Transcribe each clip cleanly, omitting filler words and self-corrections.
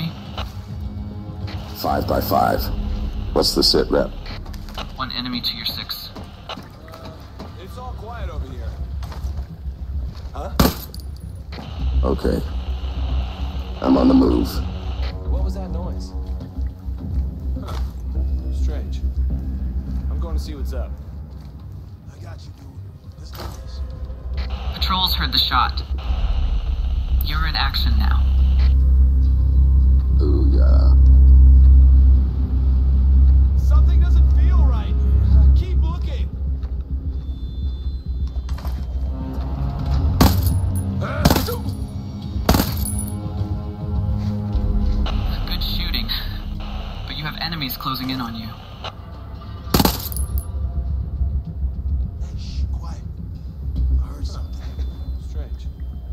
me? 5 by 5. What's the sit rep? 1 enemy to your 6. It's all quiet over here. Huh? Okay. I'm on the move. What was that noise? Huh. Strange. I'm going to see what's up. I got you, dude. Let's do this. Patrols heard the shot. You're in action now. Ooh, yeah. Something doesn't feel right. Keep looking. Good shooting. But you have enemies closing in on you. Hey, shh, quiet. I heard something. Strange.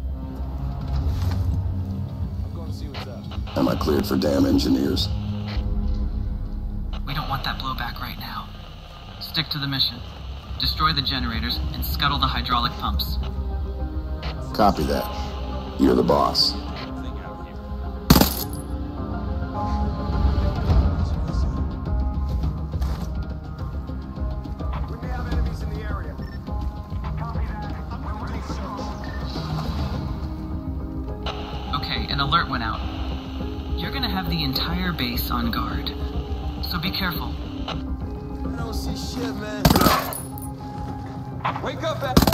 I'm going to see what's up. Am I cleared for damn engineers? We don't want that blowback right now. Stick to the mission. Destroy the generators and scuttle the hydraulic pumps. Copy that. You're the boss. Thing out here. We may have enemies in the area. Copy that. I'm going to do so. Okay, an alert went out. You're gonna have the entire base on guard. So be careful. I don't see shit, man. Wake up, man.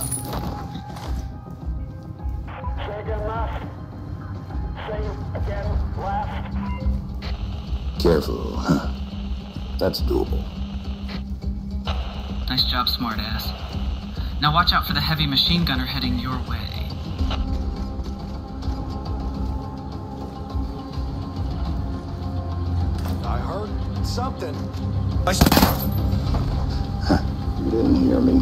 Say again, left. Say again, left. Careful. That's doable. Nice job, smartass. Now watch out for the heavy machine gunner heading your way. I heard something. You didn't hear me.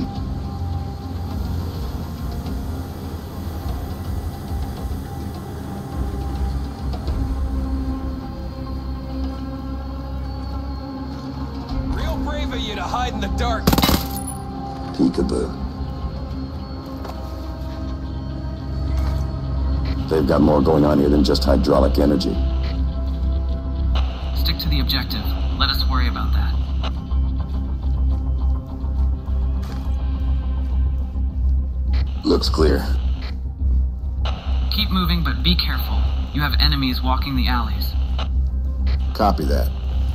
Real brave of you to hide in the dark. Peekaboo. They've got more going on here than just hydraulic energy. Stick to the objective. Let us worry about that. Looks clear. Keep moving, but be careful. You have enemies walking the alleys. Copy that.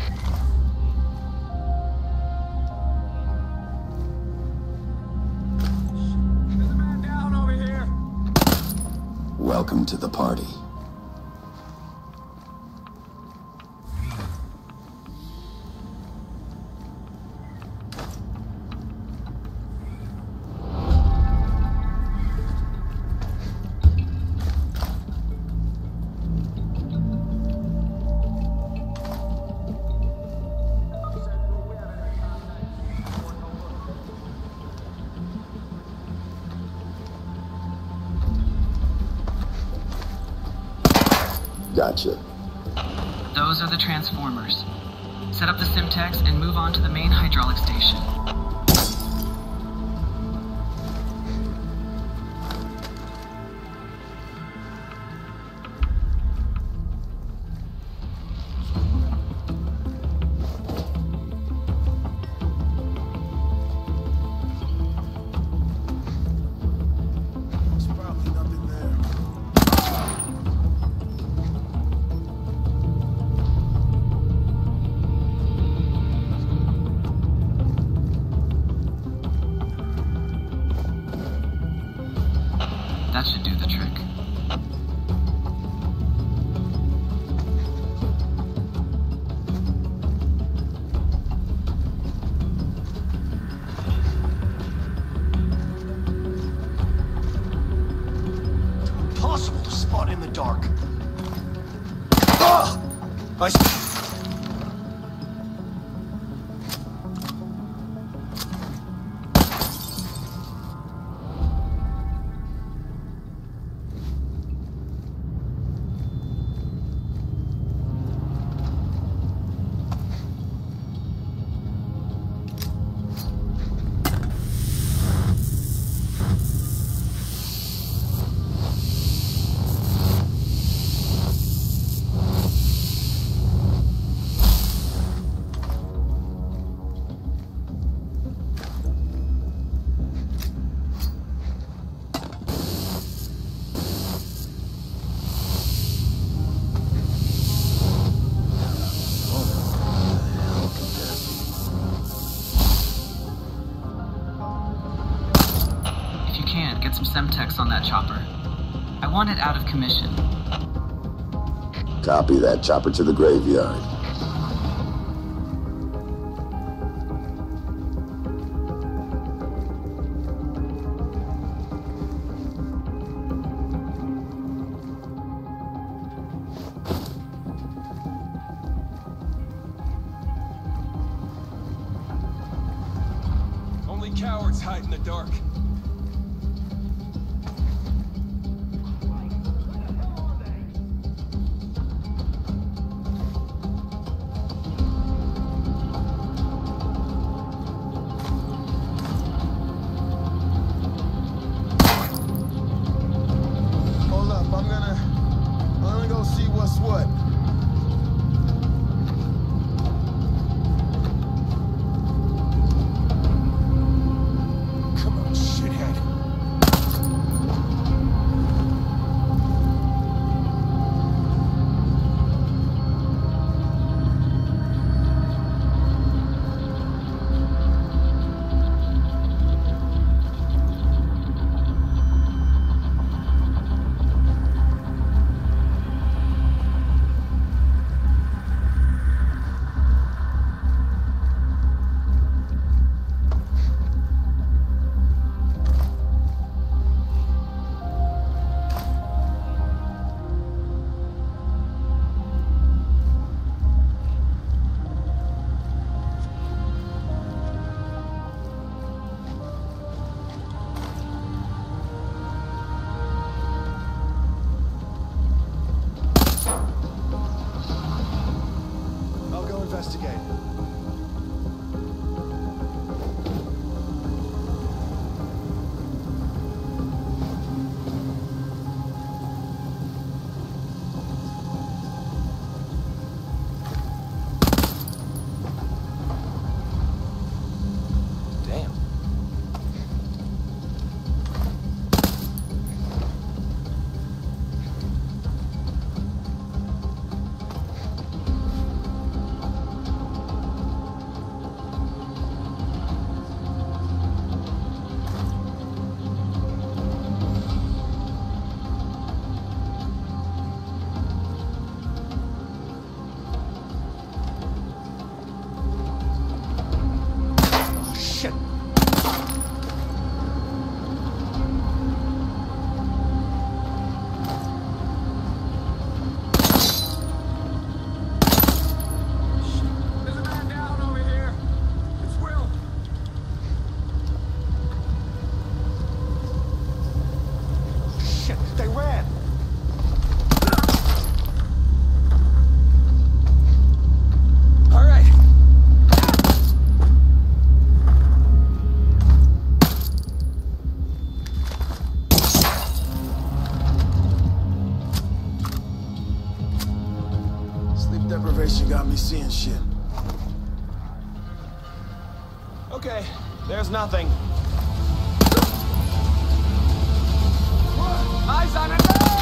There's a man down over here. Welcome to the party. Gotcha. Those are the transformers. Set up the Simtex and move on to the main hydraulic station. There's probably nothing there. That should do the trick. Impossible to spot in the dark. techs on that chopper. I want it out of commission. Copy that. Chopper to the graveyard. Only cowards hide in the dark. Hold up, I'm gonna go see what's what. Come on, shithead. I'll go investigate. Damn. Oh, shit. There's a man down over here. It's Will. Shit, they ran. All right. Sleep deprivation got me seeing shit. Okay, there's nothing. Eyes on it!